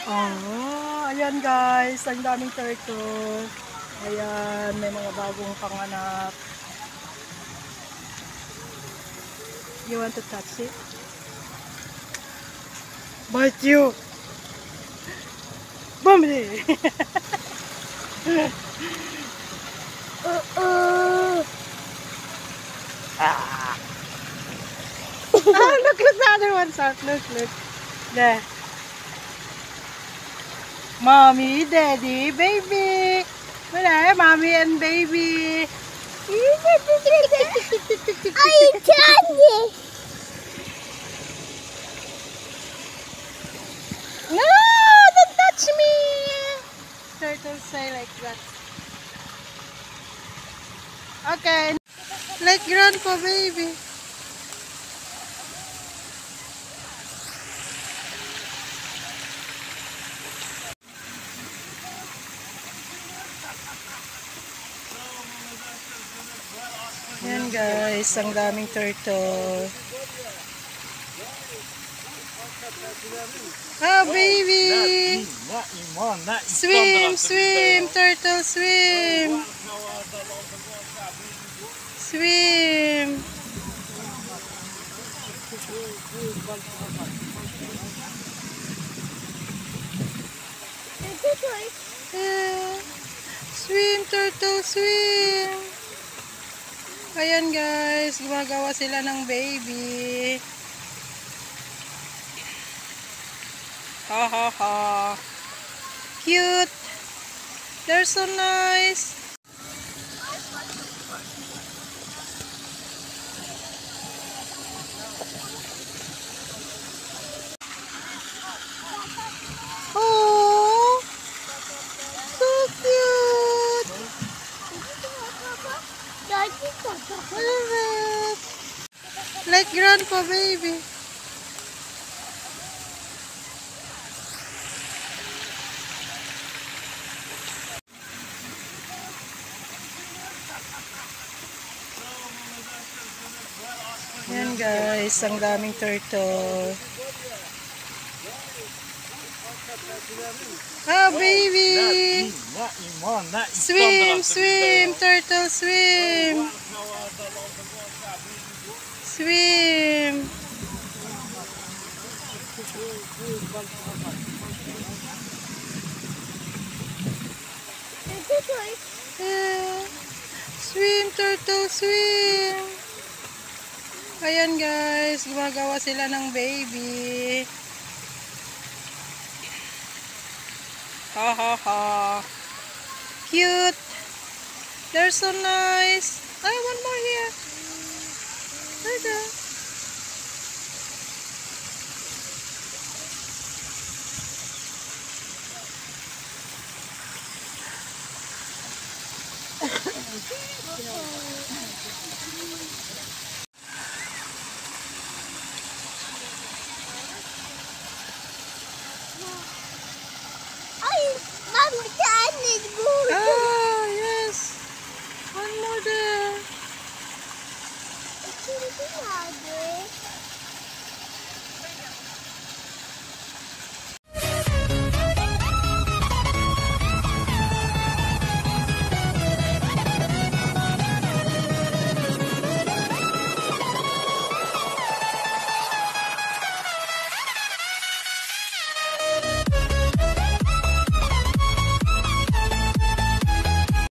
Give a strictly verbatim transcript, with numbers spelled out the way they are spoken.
Oh, ayan guys, ang daming turtle. Ayan, may mga bagong panganak. You want to touch it? Bite you! Bumli! uh, uh. Ah. Ah, look, look, the other one's out. Look, look. There. Mommy, daddy, baby. Wala, mommy and baby. Ay, candy. No, don't touch me. Turtles say like that. Okay. Like grandpa, baby. Yan guys, ang daming turtle. Oh baby! Swim, swim, turtle, swim! Swim! Yeah. Swim, turtle, swim! Ayan guys, gumagawa sila ng baby. Ha ha ha. Cute. They're so nice. Oh, so cute. I love it. Like grandpa, baby. Yan guys, ang daming turtle. Oh baby! Swim, swim, turtle, swim! Swim! Yeah. Swim, turtle, swim! Ayan guys, gumagawa sila ng baby. Ha ha ha. Cute. They're so nice. I want more here. There.